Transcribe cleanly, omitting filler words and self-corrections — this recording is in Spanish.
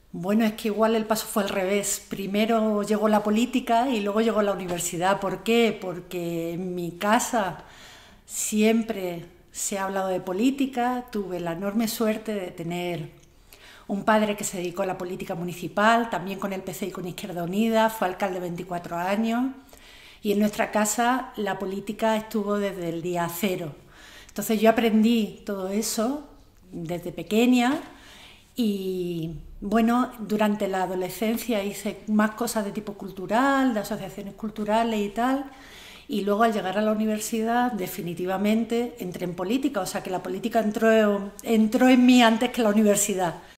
Bueno, es que igual el paso fue al revés. Primero llegó la política y luego llegó la universidad. ¿Por qué? Porque en mi casa siempre se ha hablado de política. Tuve la enorme suerte de tener un padre que se dedicó a la política municipal, también con el PC y con Izquierda Unida, fue alcalde 24 años y en nuestra casa la política estuvo desde el día cero. Entonces yo aprendí todo eso desde pequeña y bueno, durante la adolescencia hice más cosas de tipo cultural, de asociaciones culturales y tal. Y luego al llegar a la universidad definitivamente entré en política, o sea que la política entró en mí antes que la universidad.